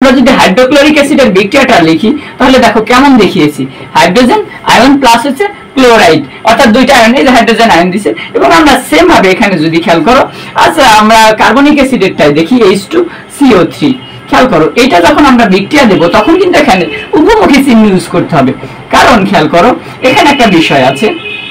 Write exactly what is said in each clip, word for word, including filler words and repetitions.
আমরা যদি হাইড্রোক্লোরিক অ্যাসিডের বিক্রিয়াটা লিখি তাহলে দেখো কেমন দেখিয়েছি, হাইড্রোজেন আয়ন প্লাস হচ্ছে ক্লোরাইড, অর্থাৎ দুইটা আয়ন, এই যে হাইড্রোজেন আয়ন দিছে। এবং আমরা সেম ভাবে এখানে যদি খেয়াল করো, আচ্ছা আমরা কার্বনিক অ্যাসিডেরটাই দেখি, H two C O three. খেয়াল করো এটা যখন আমরা বিক্রিয়া দেব তখন কিন্তু এখানে উভমুখী চিহ্ন ইউজ করতে হবে, কারণ খেয়াল করো এখানে একটা বিষয় আছে।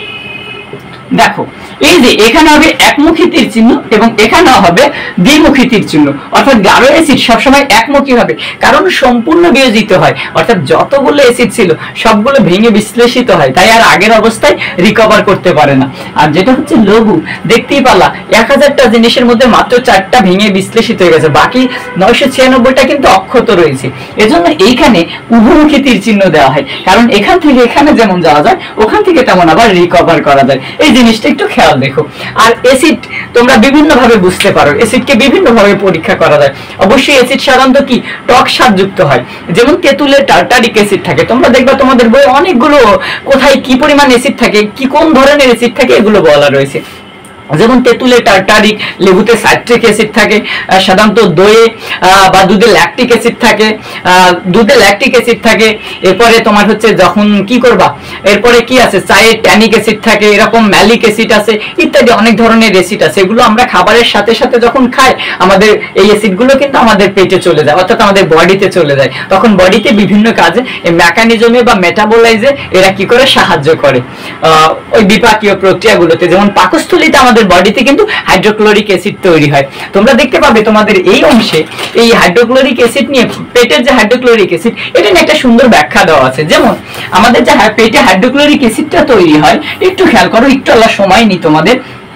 দেখো এই যে এখানে হবে একমুখী তীর চিহ্ন এবং এখানে হবে দ্বিমুখী তীর চিহ্ন, অর্থাৎ গাঢ় অ্যাসিড সবসময় একমুখী হবে, কারণ সম্পূর্ণ বিয়োজিত হয়, অর্থাৎ যতগুলো অ্যাসিড ছিল সবগুলো ভেঙে বিশ্লেষিত হয়, তাই আর আগের অবস্থায় রিকভার করতে পারে না। আর যেটা হচ্ছে লঘু, দেখতেই পালা এক হাজারটা জিনিসের মধ্যে মাত্র চারটা ভেঙে বিশ্লেষিত হয়ে গেছে, বাকি নয়শো ছিয়ানব্বইটা কিন্তু অক্ষত রয়েছে। এজন্য এইখানে উভমুখী তীর চিহ্ন দেওয়া হয়, কারণ এখান থেকে এখানে যেমন যাওয়া যায় ওখান থেকে তেমন আবার রিকভার করা যায়। এই জিনিসটা একটু খেয়াল দেখো। আর অ্যাসিড তোমরা বিভিন্ন ভাবে বুঝতে পারো, অ্যাসিডকে বিভিন্ন ভাবে পরীক্ষা করা যায়। অবশ্যই অ্যাসিড সাধারণত কি টক স্বাদ যুক্ত হয়, যেমন তেঁতুলের টার্টারিক অ্যাসিড থাকে, তোমরা দেখবা তোমাদের বইয়ে অনেকগুলো কোথায় কি পরিমাণ অ্যাসিড থাকে, কি কোন ধরনের অ্যাসিড থাকে এগুলো বলা রয়েছে। যেমন তেঁতুলে টার্টারিক, লেবুতে সাইট্রিক অ্যাসিড থাকে, সাধারণত দইয়ে বা দুধে ল্যাকটিক অ্যাসিড থাকে, দুধে ল্যাকটিক অ্যাসিড থাকে। এরপরে তোমার হচ্ছে যখন কি করবা, এরপরে কি আছে, চায়ে ট্যানিক অ্যাসিড থাকে, এরকম ম্যালিক অ্যাসিড আছে, ইত্যাদি অনেক ধরনের অ্যাসিড আছে। এগুলো আমরা খাবারের সাথে সাথে যখন খাই আমাদের এই অ্যাসিডগুলো কিন্তু আমাদের পেটে চলে যায়, অর্থাৎ আমাদের বডিতে চলে যায়, তখন বডিতে বিভিন্ন কাজে এই মেকানিজমে বা মেটাবোলাইজে এরা কি করে সাহায্য করে ওই বিপাকীয় প্রক্রিয়াগুলোতে। যেমন পাকস্থলীতে আমাদের বডিতে কিন্তু হাইড্রোক্লোরিক অ্যাসিড তৈরি হয়। তোমরা দেখতে পাবে তোমাদের এই অংশে এই হাইড্রোক্লোরিক অ্যাসিড নিয়ে, পেটের যে হাইড্রোক্লোরিক অ্যাসিড এটা নিয়ে একটা সুন্দর ব্যাখ্যা দেওয়া আছে। যেমন আমাদের যে পেটে হাইড্রোক্লোরিক অ্যাসিডটা তৈরি হয়, একটু খেয়াল করো, একটু আল্লাহ সময় নি তোমাদের।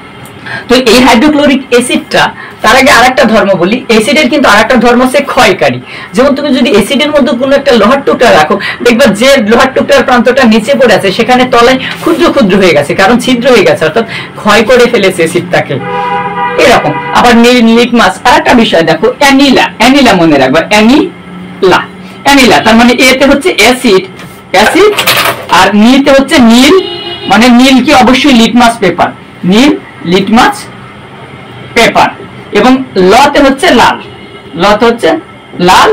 তো এই হাইড্রোক্লোরিক অ্যাসিডটা, তার আগে আরেকটা ধর্ম বলি, অ্যাসিডের কিন্তু আরেকটা ধর্ম হচ্ছে ক্ষয়কারী। যেমন তুমি যদি অ্যাসিডের মধ্যে কোনো একটা লোহার টুকরা রাখো, দেখবা যে লোহার টুকরার প্রান্তটা নিচে পড়ে আছে সেখানে তলায় ক্ষুদ্র ক্ষুদ্র হয়ে গেছে, কারণ ছিদ্র হয়ে গেছে, অর্থাৎ ক্ষয় করে ফেলেছে অ্যাসিডটাকে। এরকম আবার নীল লিটমাস, আরেকটা বিষয় দেখো, অ্যানিলা, অ্যানিলা মনে রাখবা, অ্যানিলা, অ্যানিলা তার মানে এতে হচ্ছে অ্যাসিড, অ্যাসিড, আর নীলতে হচ্ছে নীল, মানে নীল কি অবশ্যই লিটমাস পেপার, নীল লিটমাস পেপার। এবং লতে হচ্ছে লাল, লতে হচ্ছে লাল,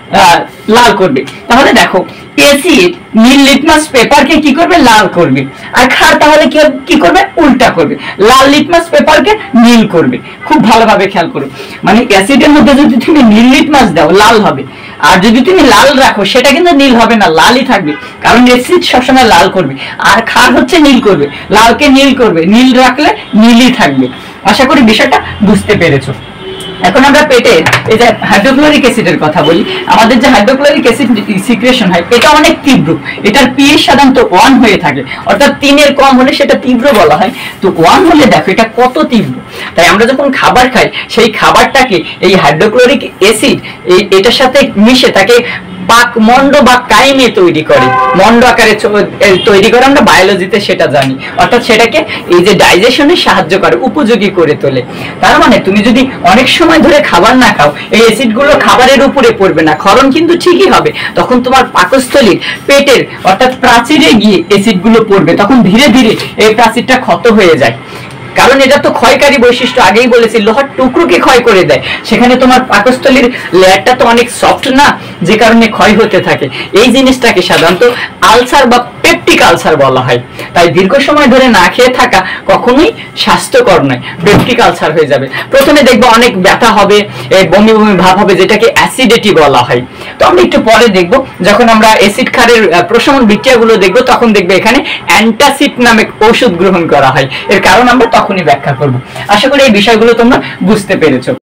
লাল করবে। তাহলে দেখো অ্যাসিড নীল লিটমাস পেপারকে কি করবে, লাল করবে, আর ক্ষার তাহলে কি করবে, উল্টা করবে, লাল লিটমাস পেপারকে নীল করবে। খুব ভালোভাবে খেয়াল করো, মানে অ্যাসিডের মধ্যে যদি তুমি নীল লিটমাস দাও লাল হবে, আর যদি তুমি লাল রাখো সেটা কিন্তু নীল হবে না, লালই থাকবে, কারণ অ্যাসিড সবসময় লাল করবে, আর ক্ষার হচ্ছে নীল করবে, লালকে নীল করবে, নীল রাখলে নীলই থাকবে। আশা করি বিষয়টা বুঝতে পেরেছো। এখন আমরা পেটে এই যে হাইড্রোক্লোরিক অ্যাসিডের কথা বলি, আমাদের যে হাইড্রোক্লোরিক অ্যাসিড সিক্রেশন হয় এটা অনেক তীব্র, এটার পিএইচ সাধারণত ওয়ান হয়ে থাকে, অর্থাৎ তিনের কম হলে সেটা তীব্র বলা হয়। তো ওয়ান হলে দেখো এটা কত তীব্র, তাই আমরা যখন খাবার খাই সেই খাবারটাকে এই হাইড্রোক্লোরিক অ্যাসিড এটার সাথে মিশে তাকে পাক মন্ড বা কাইমে তৈরি করে, মন্ড আকারে তৈরি করে, আমরা বায়োলজিতে সেটা জানি, অর্থাৎ সেটাকে এই যে ডাইজেশনে সাহায্য করে, উপযোগী করে তোলে। তার মানে তুমি যদি অনেক সময় ধরে খাবার না খাও, এই অ্যাসিড গুলো খাবারের উপরে পড়বে না, ক্ষরণ কিন্তু ঠিকই হবে, তখন তোমার পাকস্থলীর পেটের অর্থাৎ প্রাচীরে গিয়ে অ্যাসিড গুলো পড়বে, তখন ধীরে ধীরে এই প্রাচীরটা ক্ষত হয়ে যায়, কারণ এটা তো ক্ষয়কারী বৈশিষ্ট্য, আগেই বলেছি লোহার টুকরোকে ক্ষয় করে দেয়, সেখানে তোমার পাকস্থলীর লেয়ারটা তো অনেক সফট না, যে কারণে ক্ষয় হতে থাকে। এই জিনিসটাকে সাধারণত আলসার বা পেপটিক আলসার বলা হয়, তাই দীর্ঘ সময় ধরে না খেয়ে থাকা কখনোই স্বাস্থ্যকর নয়, পেপটিক আলসার হয়ে যাবে। প্রথমে দেখবো অনেক ব্যথা হবে, বমি বমি ভাব হবে, যেটাকে অ্যাসিডিটি বলা হয়। তো আমরা একটু পরে দেখবো, যখন আমরা অ্যাসিড ক্ষারের প্রশমন বিক্রিয়াগুলো দেখবো তখন দেখবো এখানে অ্যান্টাসিড নামে ঔষধ গ্রহণ করা হয়, এর কারণ আমরা তখনই ব্যাখ্যা করব। আশা করি এই বিষয়গুলো তোমরা বুঝতে পেরেছো।